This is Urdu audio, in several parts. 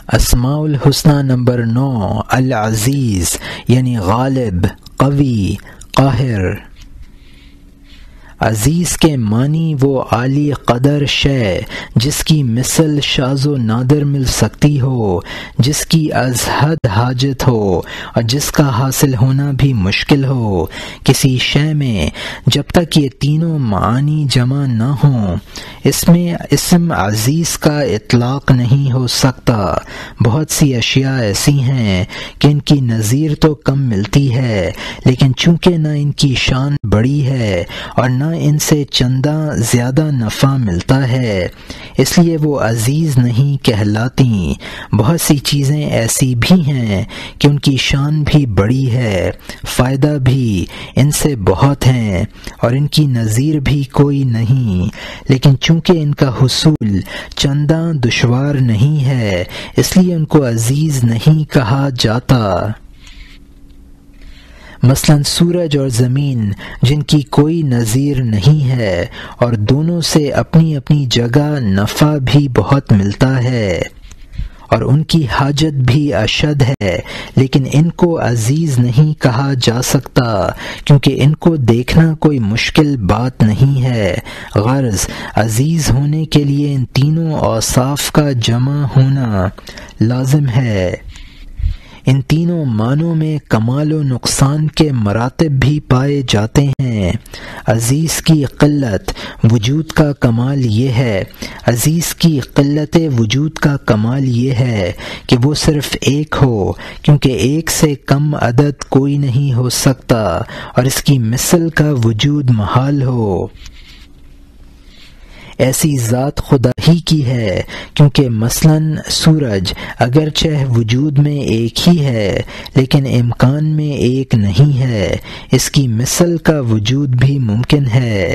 اسماء الحسنی نمبر 9 العزیز یعنی غالب، قوی، قاہر۔ عزیز کے معنی وہ عالی قدر شے جس کی مثل شاذ و نادر مل سکتی ہو، جس کی از حد حاجت ہو اور جس کا حاصل ہونا بھی مشکل ہو۔ کسی شے میں جب تک یہ تینوں معانی جمع نہ ہوں اس میں اسم عزیز کا اطلاق نہیں ہو سکتا۔ بہت سی اشیاء ایسی ہیں کہ ان کی نظیر تو کم ملتی ہے، لیکن چونکہ نہ ان کی شان بڑی ہے اور نہ ان سے چندہ زیادہ نفع ملتا ہے، اس لیے وہ عزیز نہیں کہلاتی۔ بہت سی چیزیں ایسی بھی ہیں کہ ان کی شان بھی بڑی ہے، فائدہ بھی ان سے بہت ہیں اور ان کی نظیر بھی کوئی نہیں، لیکن چونکہ ان کا حصول چندہ دشوار نہیں ہے اس لیے ان کو عزیز نہیں کہا جاتا۔ مثلا سورج اور زمین جن کی کوئی نظیر نہیں ہے اور دونوں سے اپنی اپنی جگہ نفع بھی بہت ملتا ہے اور ان کی حاجت بھی اشد ہے، لیکن ان کو عزیز نہیں کہا جا سکتا کیونکہ ان کو دیکھنا کوئی مشکل بات نہیں ہے۔ غرض عزیز ہونے کے لیے ان تینوں اوصاف کا جمع ہونا لازم ہے۔ ان تینوں معنوں میں کمال و نقصان کے مراتب بھی پائے جاتے ہیں۔ عزیز کی قلت وجود کا کمال یہ ہے، عزیز کی قلت وجود کا کمال یہ ہے کہ وہ صرف ایک ہو، کیونکہ ایک سے کم عدد کوئی نہیں ہو سکتا اور اس کی مثل کا وجود محال ہو۔ ایسی ذات خدا ہی کی ہے، کیونکہ مثلا سورج اگرچہ وجود میں ایک ہی ہے لیکن امکان میں ایک نہیں ہے، اس کی مثل کا وجود بھی ممکن ہے۔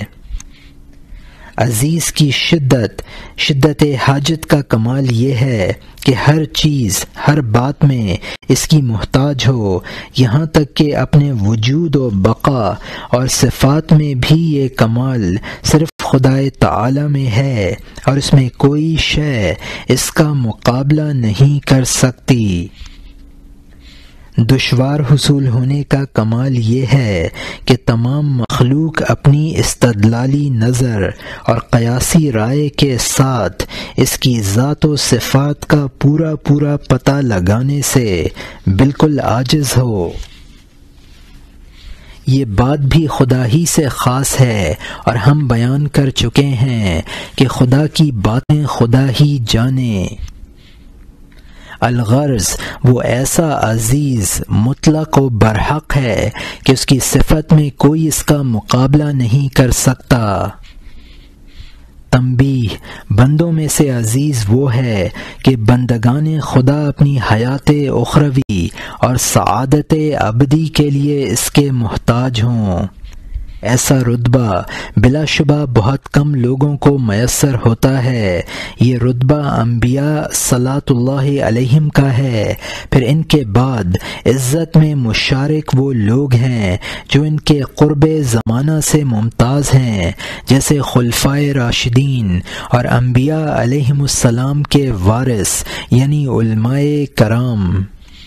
عزیز کی شدت حاجت کا کمال یہ ہے کہ ہر چیز ہر بات میں اس کی محتاج ہو، یہاں تک کہ اپنے وجود و بقا اور صفات میں بھی یہ کمال صرف خدائے تعالی میں ہے اور اس میں کوئی شے اس کا مقابلہ نہیں کر سکتی۔ دشوار حصول ہونے کا کمال یہ ہے کہ تمام مخلوق اپنی استدلالی نظر اور قیاسی رائے کے ساتھ اس کی ذات و صفات کا پورا پتہ لگانے سے بالکل عاجز ہو۔ یہ بات بھی خدا ہی سے خاص ہے اور ہم بیان کر چکے ہیں کہ خدا کی باتیں خدا ہی جانے۔ الغرض وہ ایسا عزیز مطلق و برحق ہے کہ اس کی صفت میں کوئی اس کا مقابلہ نہیں کر سکتا۔ تنبیہ: بندوں میں سے عزیز وہ ہے کہ بندگان خدا اپنی حیات اخروی اور سعادت ابدی کے لیے اس کے محتاج ہوں۔ ایسا رتبہ بلا شبہ بہت کم لوگوں کو میسر ہوتا ہے۔ یہ رتبہ انبیاء صلوات اللہ علیہم کا ہے، پھر ان کے بعد عزت میں مشارک وہ لوگ ہیں جو ان کے قرب زمانہ سے ممتاز ہیں، جیسے خلفائے راشدین اور انبیاء علیہم السلام کے وارث یعنی علماء کرام۔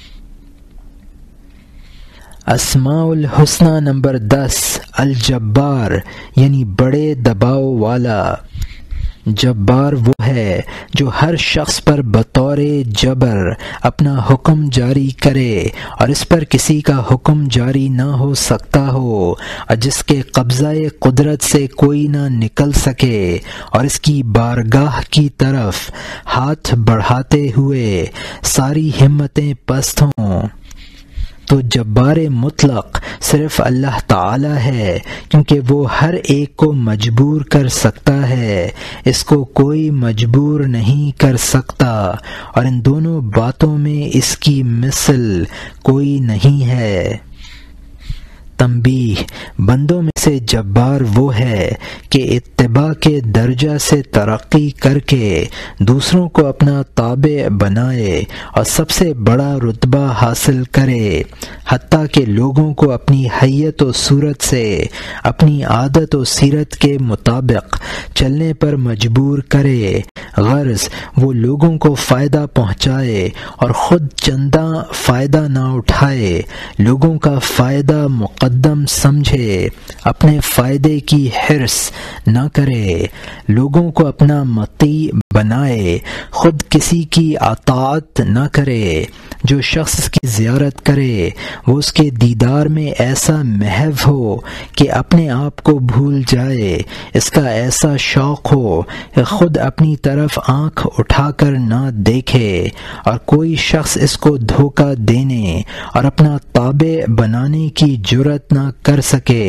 اسماء الحسنی نمبر 10 الجبار یعنی بڑے دباؤ والا۔ جبار وہ ہے جو ہر شخص پر بطور جبر اپنا حکم جاری کرے اور اس پر کسی کا حکم جاری نہ ہو سکتا ہو اور جس کے قبضہ قدرت سے کوئی نہ نکل سکے اور اس کی بارگاہ کی طرف ہاتھ بڑھاتے ہوئے ساری ہمتیں پست ہوں۔ تو جبار مطلق صرف اللہ تعالی ہے، کیونکہ وہ ہر ایک کو مجبور کر سکتا ہے، اس کو کوئی مجبور نہیں کر سکتا، اور ان دونوں باتوں میں اس کی مثل کوئی نہیں ہے۔ تنبیہ: بندوں میں سے جبار وہ ہے کہ اتباع کے درجہ سے ترقی کر کے دوسروں کو اپنا تابع بنائے اور سب سے بڑا رتبہ حاصل کرے، حتیٰ کہ لوگوں کو اپنی حیت و صورت سے اپنی عادت و سیرت کے مطابق چلنے پر مجبور کرے، غرض وہ لوگوں کو فائدہ پہنچائے اور خود چندہ فائدہ نہ اٹھائے، لوگوں کا فائدہ مقدم سمجھے، اپنے فائدے کی حرص نہ کرے، لوگوں کو اپنا مطیع بنائے، خود کسی کی اطاعت نہ کرے۔ جو شخص اس کی زیارت کرے وہ اس کے دیدار میں ایسا محو ہو کہ اپنے آپ کو بھول جائے، اس کا ایسا شوق ہو کہ خود اپنی طرف آنکھ اٹھا کر نہ دیکھے، اور کوئی شخص اس کو دھوکہ دینے اور اپنا تابع بنانے کی جرأت نہ کر سکے۔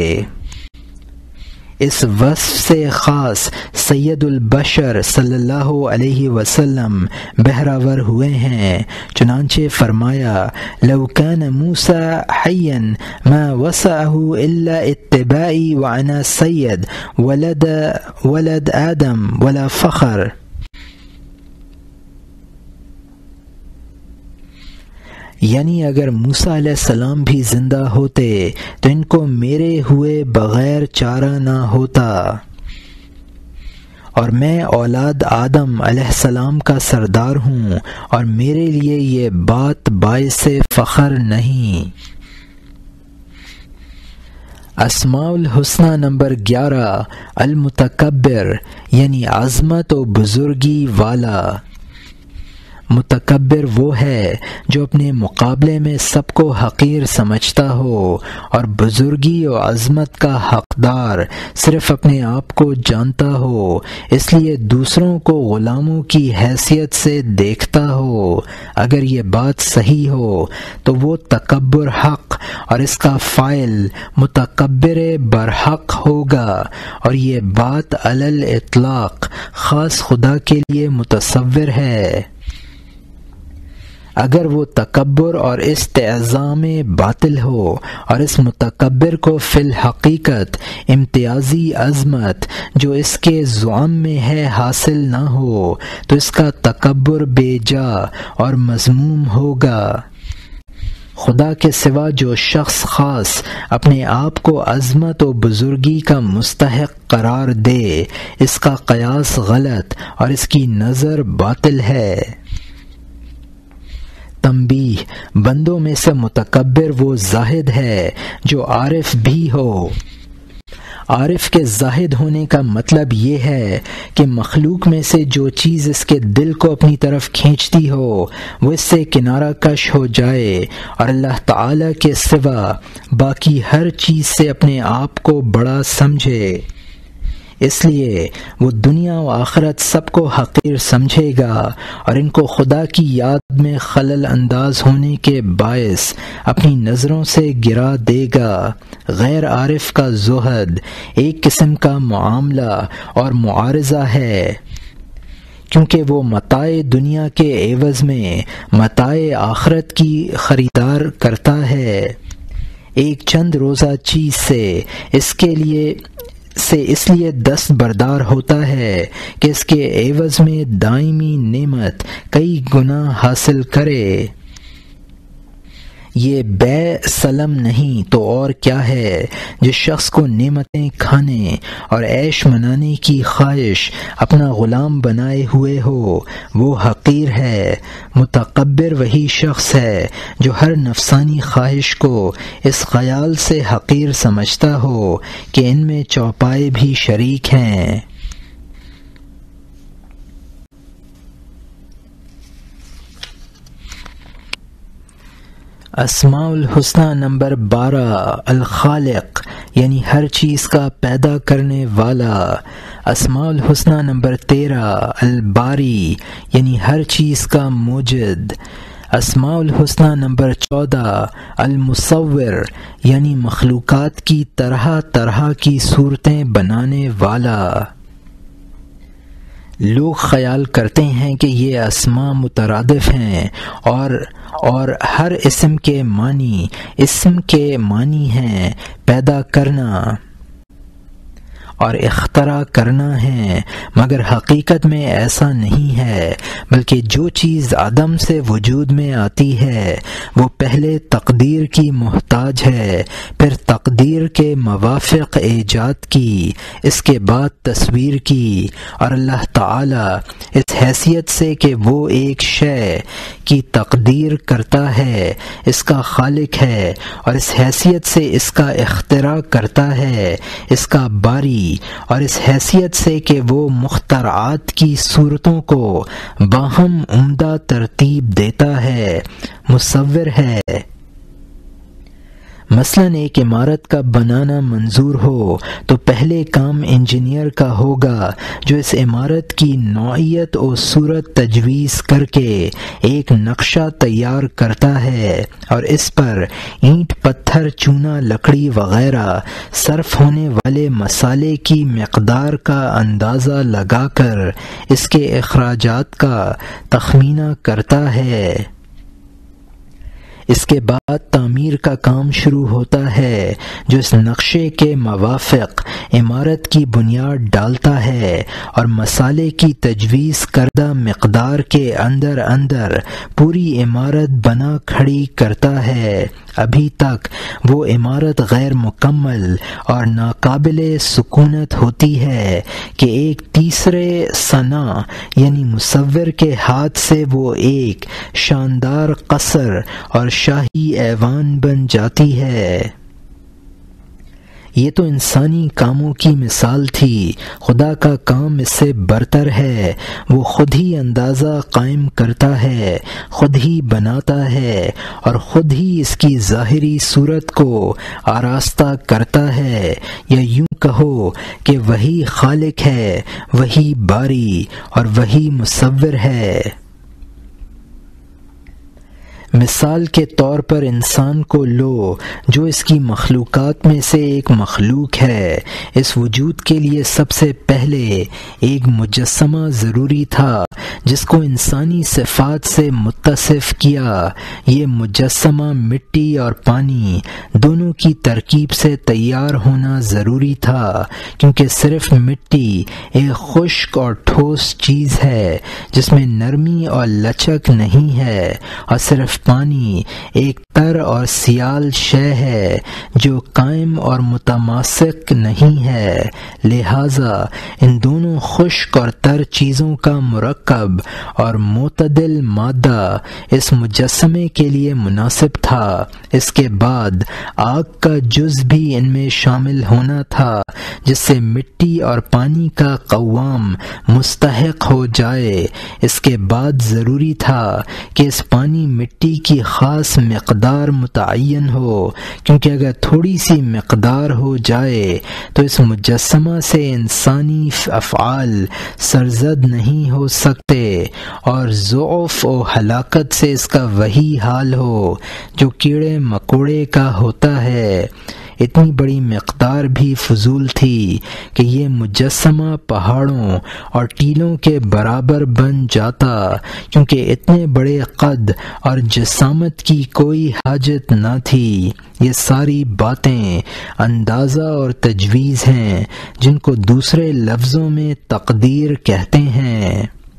اس وصف سے خاص سید البشر صلی اللہ علیہ وسلم بہرور ہوئے ہیں، چنانچہ فرمایا: لو کان موسیٰ حیا ما وسعه الا اتباعی وانا سید ولد آدم ولا فخر۔ یعنی اگر موسیٰ علیہ السلام بھی زندہ ہوتے تو ان کو میرے ہوئے بغیر چارہ نہ ہوتا، اور میں اولاد آدم علیہ السلام کا سردار ہوں، اور میرے لیے یہ بات باعث فخر نہیں۔ اسماء الحسنی نمبر 11 المتکبر، یعنی عظمت و بزرگی والا۔ متکبر وہ ہے جو اپنے مقابلے میں سب کو حقیر سمجھتا ہو اور بزرگی و عظمت کا حقدار صرف اپنے آپ کو جانتا ہو، اس لیے دوسروں کو غلاموں کی حیثیت سے دیکھتا ہو۔ اگر یہ بات صحیح ہو تو وہ تکبر حق اور اس کا فاعل متکبر برحق ہوگا، اور یہ بات علی الاطلاق خاص خدا کے لیے متصور ہے۔ اگر وہ تکبر اور استعظام باطل ہو اور اس متکبر کو فی الحقیقت امتیازی عظمت جو اس کے زعم میں ہے حاصل نہ ہو تو اس کا تکبر بے جا اور مذموم ہوگا۔ خدا کے سوا جو شخص خاص اپنے آپ کو عظمت و بزرگی کا مستحق قرار دے، اس کا قیاس غلط اور اس کی نظر باطل ہے۔ تنبیہ: بندوں میں سے متکبر وہ زاہد ہے جو عارف بھی ہو۔ عارف کے زاہد ہونے کا مطلب یہ ہے کہ مخلوق میں سے جو چیز اس کے دل کو اپنی طرف کھینچتی ہو وہ اس سے کنارہ کش ہو جائے، اور اللہ تعالی کے سوا باقی ہر چیز سے اپنے آپ کو بڑا سمجھے۔ اس لیے وہ دنیا و آخرت سب کو حقیر سمجھے گا اور ان کو خدا کی یاد میں خلل انداز ہونے کے باعث اپنی نظروں سے گرا دے گا۔ غیر عارف کا زہد ایک قسم کا معاملہ اور معارضہ ہے، کیونکہ وہ متاع دنیا کے عوض میں متاع آخرت کی خریدار کرتا ہے۔ ایک چند روزہ چیز سے اس لیے دست بردار ہوتا ہے کہ اس کے عوض میں دائمی نعمت کئی گنا حاصل کرے۔ یہ بے سلم نہیں تو اور کیا ہے۔ جس شخص کو نعمتیں کھانے اور عیش منانے کی خواہش اپنا غلام بنائے ہوئے ہو وہ حقیر ہے۔ متکبر وہی شخص ہے جو ہر نفسانی خواہش کو اس خیال سے حقیر سمجھتا ہو کہ ان میں چوپائے بھی شریک ہیں۔ اسماء الحسنی نمبر 12 الخالق، یعنی ہر چیز کا پیدا کرنے والا۔ اسماء الحسنی نمبر 13 الباری، یعنی ہر چیز کا موجد۔ اسماء الحسنی نمبر 14 المصور، یعنی مخلوقات کی طرح طرح کی صورتیں بنانے والا۔ لوگ خیال کرتے ہیں کہ یہ اسماء مترادف ہیں اور ہر اسم کے معنی ہیں پیدا کرنا اور اختراع کرنا ہے، مگر حقیقت میں ایسا نہیں ہے، بلکہ جو چیز عدم سے وجود میں آتی ہے وہ پہلے تقدیر کی محتاج ہے، پھر تقدیر کے موافق ایجاد کی، اس کے بعد تصویر کی، اور اللہ تعالی اس حیثیت سے کہ وہ ایک شے کی تقدیر کرتا ہے، اس کا خالق ہے، اور اس حیثیت سے اس کا اختراع کرتا ہے، اس کا باری، اور اس حیثیت سے کہ وہ مخترعات کی صورتوں کو باہم عمدہ ترتیب دیتا ہے، مصور ہے۔ مثلاً ایک عمارت کا بنانا منظور ہو تو پہلے کام انجینئر کا ہوگا جو اس عمارت کی نوعیت و صورت تجویز کر کے ایک نقشہ تیار کرتا ہے، اور اس پر اینٹ پتھر چونا لکڑی وغیرہ صرف ہونے والے مسالے کی مقدار کا اندازہ لگا کر اس کے اخراجات کا تخمینہ کرتا ہے۔ اس کے بعد تعمیر کا کام شروع ہوتا ہے جو اس نقشے کے موافق عمارت کی بنیاد ڈالتا ہے اور مسالے کی تجویز کردہ مقدار کے اندر پوری عمارت بنا کھڑی کرتا ہے۔ ابھی تک وہ عمارت غیر مکمل اور ناقابل سکونت ہوتی ہے کہ ایک تیسرے صنع یعنی مصور کے ہاتھ سے وہ ایک شاندار قصر اور شاہی ایوان بن جاتی ہے۔ یہ تو انسانی کاموں کی مثال تھی، خدا کا کام اس سے برتر ہے، وہ خود ہی اندازہ قائم کرتا ہے، خود ہی بناتا ہے اور خود ہی اس کی ظاہری صورت کو آراستہ کرتا ہے، یا یوں کہو کہ وہی خالق ہے، وہی باری اور وہی مصور ہے۔ مثال کے طور پر انسان کو لو جو اس کی مخلوقات میں سے ایک مخلوق ہے۔ اس وجود کے لیے سب سے پہلے ایک مجسمہ ضروری تھا جس کو انسانی صفات سے متصف کیا۔ یہ مجسمہ مٹی اور پانی دونوں کی ترکیب سے تیار ہونا ضروری تھا، کیونکہ صرف مٹی ایک خشک اور ٹھوس چیز ہے جس میں نرمی اور لچک نہیں ہے، اور صرف پانی ایک تر اور سیال شے ہے جو قائم اور متماسک نہیں ہے۔ لہذا ان دونوں خشک اور تر چیزوں کا مرکب اور معتدل مادہ اس مجسمے کے لیے مناسب تھا۔ اس کے بعد آگ کا جز بھی ان میں شامل ہونا تھا جس سے مٹی اور پانی کا قوام مستحق ہو جائے۔ اس کے بعد ضروری تھا کہ اس پانی مٹی کی خاص مقدار متعین ہو، کیونکہ اگر تھوڑی سی مقدار ہو جائے تو اس مجسمہ سے انسانی افعال سرزد نہیں ہو سکتے، اور ضعف و ہلاکت سے اس کا وہی حال ہو جو کیڑے مکوڑے کا ہوتا ہے۔ اتنی بڑی مقدار بھی فضول تھی کہ یہ مجسمہ پہاڑوں اور ٹیلوں کے برابر بن جاتا، کیونکہ اتنے بڑے قد اور جسامت کی کوئی حاجت نہ تھی۔ یہ ساری باتیں اندازہ اور تجویز ہیں جن کو دوسرے لفظوں میں تقدیر کہتے ہیں۔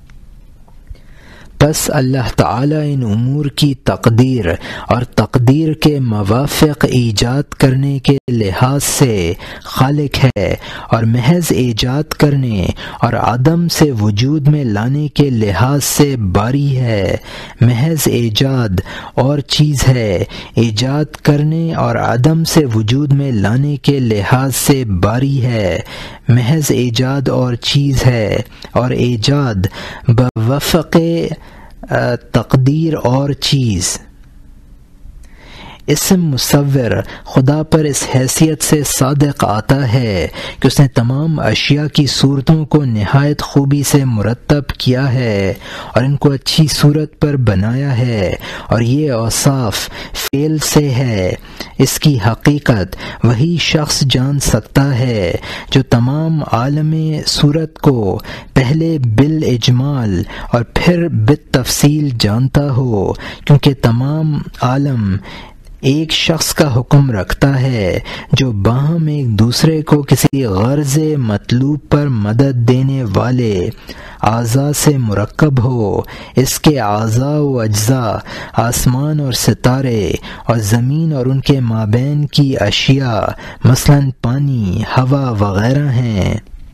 پس اللہ تعالیٰ ان امور کی تقدیر اور تقدیر کے موافق ایجاد کرنے کے لحاظ سے خالق ہے، اور محض ایجاد کرنے اور عدم سے وجود میں لانے کے لحاظ سے باری ہے۔ محض ایجاد اور چیز ہے، ایجاد کرنے اور عدم سے وجود میں لانے کے لحاظ سے باری ہے۔ محض ایجاد اور چیز ہے، اور ایجاد بوفق تقدیر اور چیز۔ اسم مصور خدا پر اس حیثیت سے صادق آتا ہے کہ اس نے تمام اشیاء کی صورتوں کو نہایت خوبی سے مرتب کیا ہے اور ان کو اچھی صورت پر بنایا ہے، اور یہ اوصاف فعل سے ہے۔ اس کی حقیقت وہی شخص جان سکتا ہے جو تمام عالم صورت کو پہلے بالاجمال اور پھر بالتفصیل جانتا ہو، کیونکہ تمام عالم ایک شخص کا حکم رکھتا ہے جو باہم ایک دوسرے کو کسی غرض مطلوب پر مدد دینے والے اعضاء سے مرکب ہو۔ اس کے اعضاء و اجزاء آسمان اور ستارے اور زمین اور ان کے مابین کی اشیاء مثلا پانی، ہوا وغیرہ ہیں۔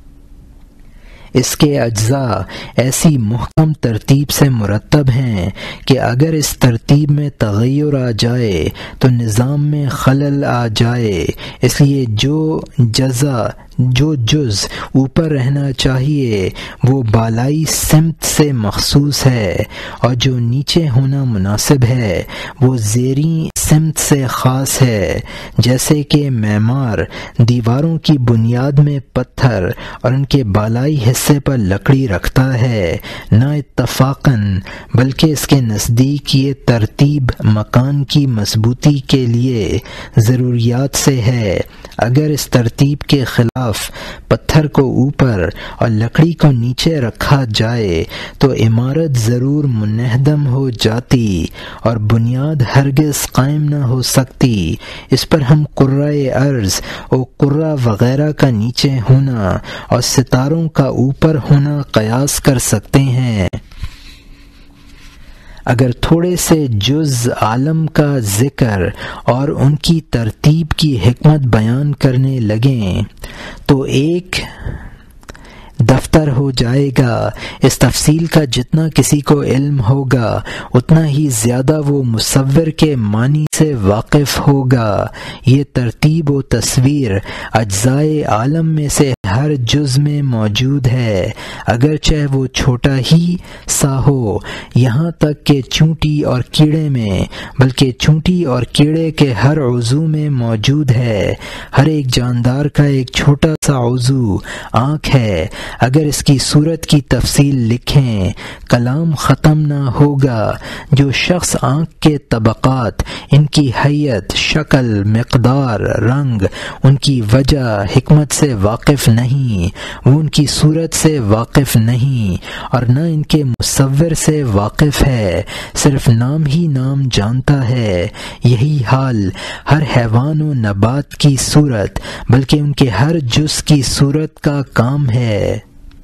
اس کے اجزاء ایسی محکم ترتیب سے مرتب ہیں کہ اگر اس ترتیب میں تغیر آ جائے تو نظام میں خلل آ جائے، اس لیے جو جز اوپر رہنا چاہیے وہ بالائی سمت سے مخصوص ہے، اور جو نیچے ہونا مناسب ہے وہ زیریں سمت سے خاص ہے، جیسے کہ معمار دیواروں کی بنیاد میں پتھر اور ان کے بالائی حصے پر لکڑی رکھتا ہے، نہ اتفاقاً بلکہ اس کے نزدیک یہ ترتیب مکان کی مضبوطی کے لیے ضروریات سے ہے۔ اگر اس ترتیب کے خلاف پتھر کو اوپر اور لکڑی کو نیچے رکھا جائے تو عمارت ضرور منہدم ہو جاتی اور بنیاد ہرگز قائم نہ ہو سکتی۔ اس پر ہم کرۂ ارض اور کرہ وغیرہ کا نیچے ہونا اور ستاروں کا اوپر ہونا قیاس کر سکتے ہیں۔ اگر تھوڑے سے جز عالم کا ذکر اور ان کی ترتیب کی حکمت بیان کرنے لگیں تو ایک دفتر ہو جائے گا۔ اس تفصیل کا جتنا کسی کو علم ہوگا اتنا ہی زیادہ وہ مصور کے معنی سے واقف ہوگا۔ یہ ترتیب و تصویر اجزائے عالم میں سے ہر جز میں موجود ہے، اگرچہ وہ چھوٹا ہی سا ہو، یہاں تک کہ چونٹی اور کیڑے میں، بلکہ چونٹی اور کیڑے کے ہر عضو میں موجود ہے۔ ہر ایک جاندار کا ایک چھوٹا سا عضو آنکھ ہے۔ اگر اس کی صورت کی تفصیل لکھیں کلام ختم نہ ہوگا۔ جو شخص آنکھ کے طبقات، ان کی حیت، شکل، مقدار، رنگ، ان کی وجہ، حکمت سے واقف نہیں، وہ ان کی صورت سے واقف نہیں اور نہ ان کے مصور سے واقف ہے، صرف نام ہی نام جانتا ہے۔ یہی حال ہر حیوان و نبات کی صورت بلکہ ان کے ہر جز کی صورت کا کام ہے۔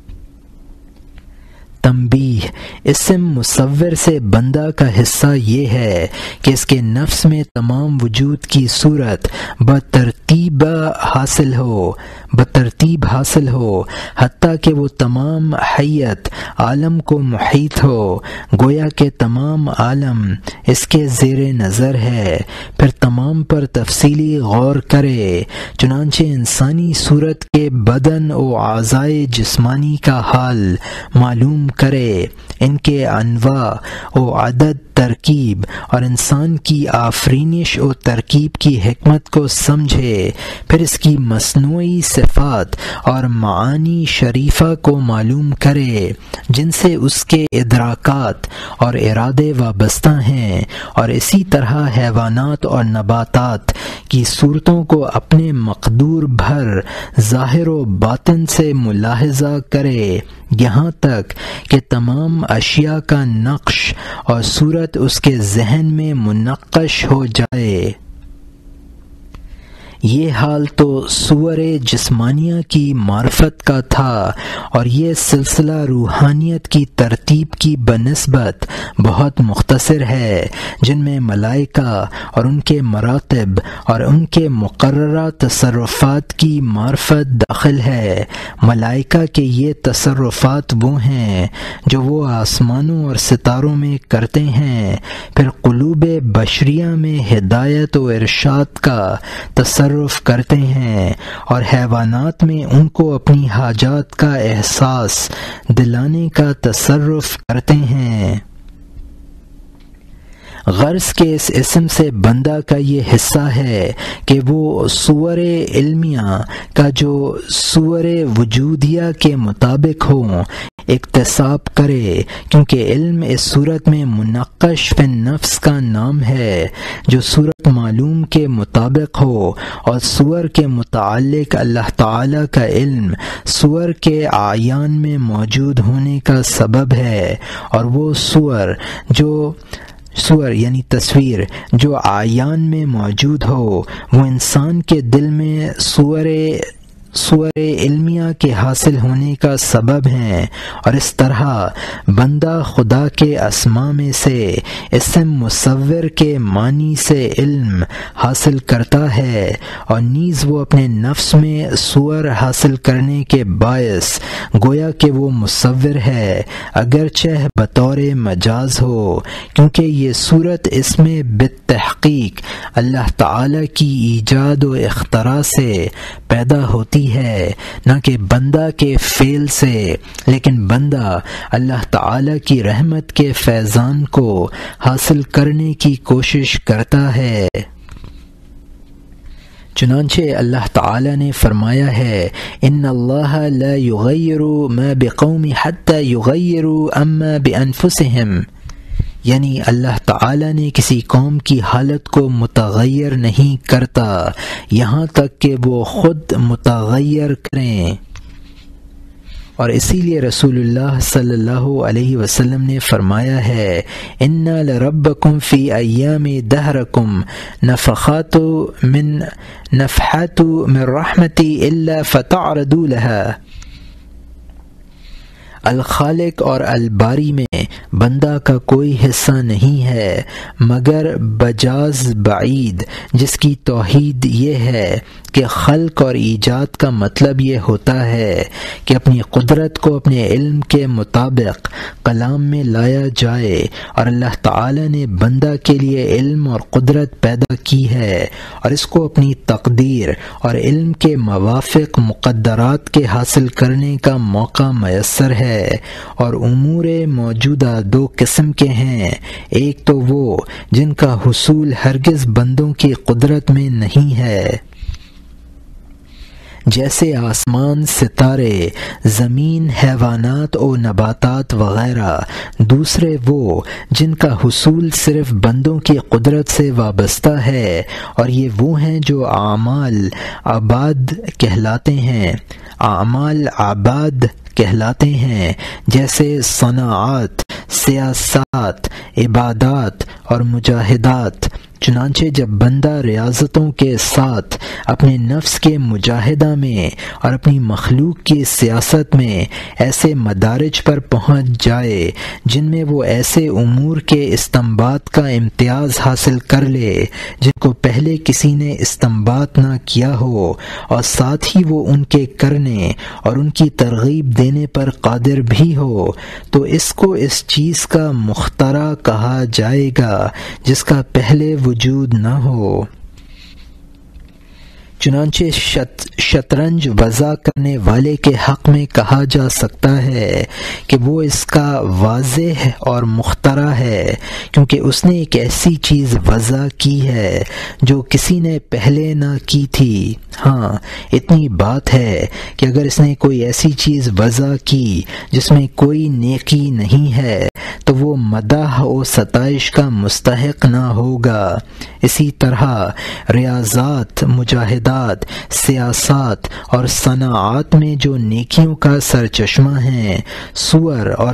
تنبیہ: اسم مصور سے بندہ کا حصہ یہ ہے کہ اس کے نفس میں تمام وجود کی صورت بترتیب حاصل ہو، حتیٰ کہ وہ تمام حیت عالم کو محیط ہو، گویا کہ تمام عالم اس کے زیر نظر ہے۔ پھر تمام پر تفصیلی غور کرے، چنانچہ انسانی صورت کے بدن و اعضائے جسمانی کا حال معلوم کرے، ان کے انواع و عدد، ترکیب اور انسان کی آفرینش و ترکیب کی حکمت کو سمجھے، پھر اس کی مصنوعی صفات اور معانی شریفہ کو معلوم کرے جن سے اس کے ادراکات اور ارادے وابستہ ہیں، اور اسی طرح حیوانات اور نباتات کی صورتوں کو اپنے مقدور بھر ظاہر و باطن سے ملاحظہ کرے، یہاں تک کہ تمام اشیاء کا نقش اور صورت اس کے ذہن میں منقش ہو جائے۔ یہ حال تو صور جسمانیہ کی معرفت کا تھا، اور یہ سلسلہ روحانیت کی ترتیب کی بنسبت بہت مختصر ہے، جن میں ملائکہ اور ان کے مراتب اور ان کے مقررہ تصرفات کی معرفت داخل ہے۔ ملائکہ کے یہ تصرفات وہ ہیں جو وہ آسمانوں اور ستاروں میں کرتے ہیں، پھر قلوب بشریہ میں ہدایت و ارشاد کا تصرف کرتے ہیں، اور حیوانات میں ان کو اپنی حاجات کا احساس دلانے کا تصرف کرتے ہیں۔ غرض کے اس اسم سے بندہ کا یہ حصہ ہے کہ وہ صور علمیہ کا جو صور وجودیہ کے مطابق ہو اکتساب کرے، کیونکہ علم اس صورت میں منقش فی النفس کا نام ہے جو صورت معلوم کے مطابق ہو، اور صور کے متعلق اللہ تعالی کا علم صور کے اعیان میں موجود ہونے کا سبب ہے، اور وہ صور یعنی تصویر جو اعیان میں موجود ہو وہ انسان کے دل میں صور علمیہ کے حاصل ہونے کا سبب ہیں، اور اس طرح بندہ خدا کے اسماء میں سے اسم مصور کے معنی سے علم حاصل کرتا ہے، اور نیز وہ اپنے نفس میں صور حاصل کرنے کے باعث گویا کہ وہ مصور ہے، اگرچہ بطور مجاز ہو، کیونکہ یہ صورت اس میں بالتحقیق اللہ تعالی کی ایجاد و اختراع سے پیدا ہوتی ہے، نہ کہ بندہ کے فعل سے، لیکن بندہ اللہ تعالی کی رحمت کے فیضان کو حاصل کرنے کی کوشش کرتا ہے۔ چنانچہ اللہ تعالی نے فرمایا ہے ان اللہ لا یغیر ما بقوم حتی یغیروا ما بانفسہم، یعنی اللہ تعالی نے کسی قوم کی حالت کو متغیر نہیں کرتا یہاں تک کہ وہ خود متغیر کریں، اور اسی لیے رسول اللہ صلی اللہ علیہ وسلم نے فرمایا ہے ان لربکم فی ایام دہرکم نفحات من رحمتی الا فتعرضوا لها، الخالق اور الباری میں بندہ کا کوئی حصہ نہیں ہے مگر بجاز بعید، جس کی توحید یہ ہے کہ خلق اور ایجاد کا مطلب یہ ہوتا ہے کہ اپنی قدرت کو اپنے علم کے مطابق کلام میں لایا جائے، اور اللہ تعالی نے بندہ کے لیے علم اور قدرت پیدا کی ہے، اور اس کو اپنی تقدیر اور علم کے موافق مقدرات کے حاصل کرنے کا موقع میسر ہے، اور امور موجودہ دو قسم کے ہیں، ایک تو وہ جن کا حصول ہرگز بندوں کی قدرت میں نہیں ہے جیسے آسمان، ستارے، زمین، حیوانات و نباتات وغیرہ، دوسرے وہ جن کا حصول صرف بندوں کی قدرت سے وابستہ ہے، اور یہ وہ ہیں جو اعمال عباد کہلاتے ہیں جیسے صناعات، سیاست، عبادات اور مجاہدات۔ چنانچہ جب بندہ ریاضتوں کے ساتھ اپنے نفس کے مجاہدہ میں اور اپنی مخلوق کی سیاست میں ایسے مدارج پر پہنچ جائے جن میں وہ ایسے امور کے استنباط کا امتیاز حاصل کر لے جن کو پہلے کسی نے استنباط نہ کیا ہو، اور ساتھ ہی وہ ان کے کرنے اور ان کی ترغیب دینے پر قادر بھی ہو، تو اس کو اس چیز کا مخترع کہا جائے گا جس کا پہلے وجود نہ ہو۔ چنانچہ شطرنج وضع کرنے والے کے حق میں کہا جا سکتا ہے کہ وہ اس کا واضح اور مخترع ہے، کیونکہ اس نے ایک ایسی چیز وضع کی ہے جو کسی نے پہلے نہ کی تھی۔ ہاں، اتنی بات ہے کہ اگر اس نے کوئی ایسی چیز وضع کی جس میں کوئی نیکی نہیں ہے تو وہ مدح و ستائش کا مستحق نہ ہوگا۔ اسی طرح ریاضات، مجاہدات، سیاسات اور صناعات میں جو نیکیوں کا سرچشمہ ہیں، صور اور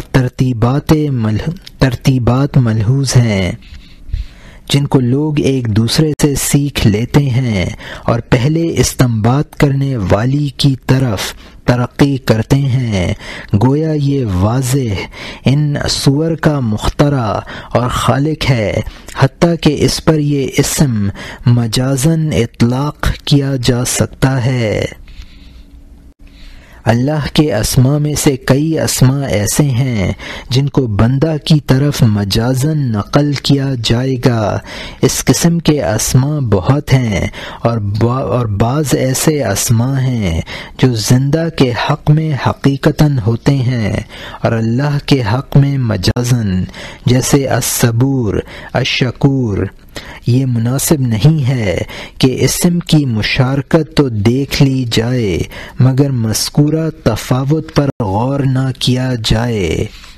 ترتیبات ملحوظ ہیں جن کو لوگ ایک دوسرے سے سیکھ لیتے ہیں اور پہلے استنباط کرنے والی کی طرف ترقی کرتے ہیں، گویا یہ واضح ان صور کا مخترع اور خالق ہے، حتیٰ کہ اس پر یہ اسم مجازاً اطلاق کیا جا سکتا ہے۔ اللہ کے اسماء میں سے کئی اسماء ایسے ہیں جن کو بندہ کی طرف مجازن نقل کیا جائے گا۔ اس قسم کے اسماء بہت ہیں اور بعض ایسے اسماء ہیں جو زندہ کے حق میں حقیقتاً ہوتے ہیں اور اللہ کے حق میں مجازن، جیسے الصبور، الشکور۔ یہ مناسب نہیں ہے کہ اسم کی مشارکت تو دیکھ لی جائے مگر مذکورہ تفاوت پر غور نہ کیا جائے۔